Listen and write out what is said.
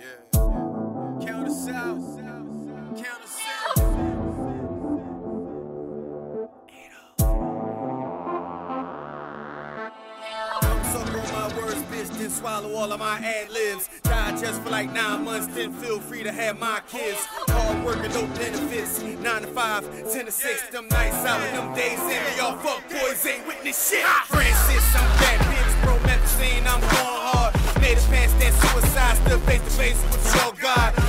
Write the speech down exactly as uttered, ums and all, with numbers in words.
Yeah. Count us out. Count us out. I'm suck on my words, bitch, then swallow all of my ad-libs. Died just for like nine months, then feel free to have my kids. Hard work and no benefits. Nine to five, ten to six, them nights out and them days in. Y'all fuck boys ain't with this shit. Francis, I'm that bitch, bro, Memphis, I'm going hard. Made it past that suicide, still face to face with your God.